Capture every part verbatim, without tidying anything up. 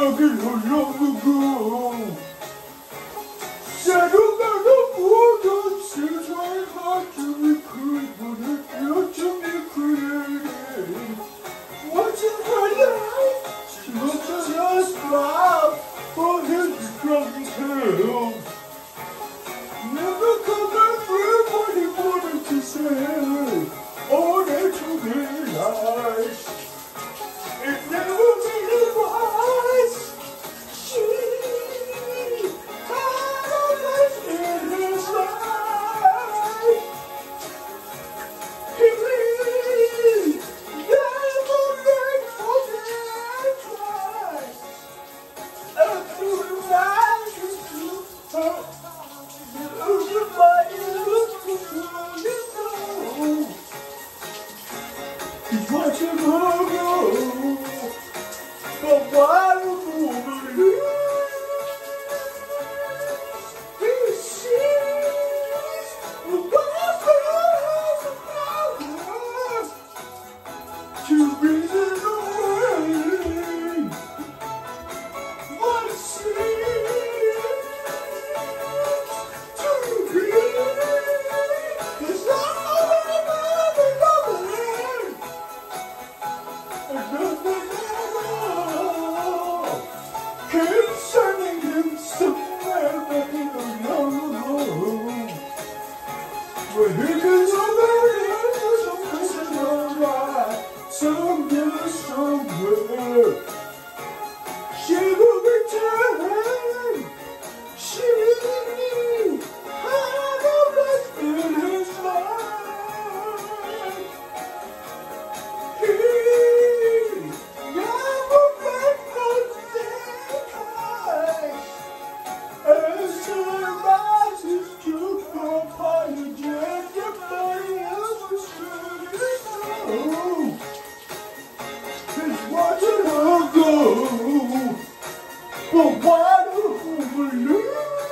it so long ago. Said you got the water since I had to recruit for the future created. What's in her life? She looks at us proud for his drunk tale. Never come back for what he wanted to say. Only to realize it never really was. She had a life in his life. He never made for that twice. And through the night he took her. Lose your body, look for you know. He's watching her go. But why would you believe? He sees the weapon has the power to reason away what it seems. Concerning him somewhere back in the road, where he can somewhere for some places alright, somewhere, somewhere. She will return. She had a life in his life. He never met nothing twice. As time rises to the apology, everybody else was turning home. He's watching her go. But why do you believe?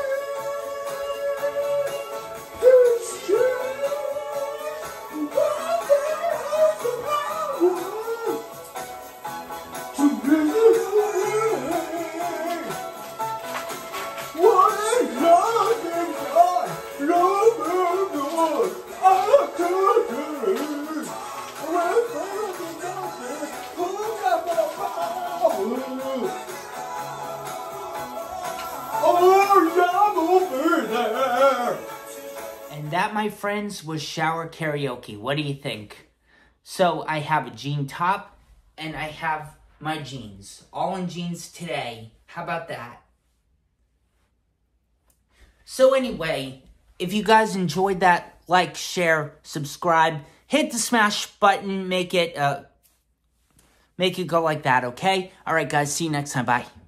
It's true. Why they have the power to bring it away? What is love in God? Love in God. I could do. Well, who got the power? And that, my friends, was shower karaoke. What do you think? So I have a jean top and I have my jeans. All in jeans today. How about that? So anyway, if you guys enjoyed that, like, share, subscribe, hit the smash button, make it uh make it go like that, okay? All right, guys, see you next time. Bye.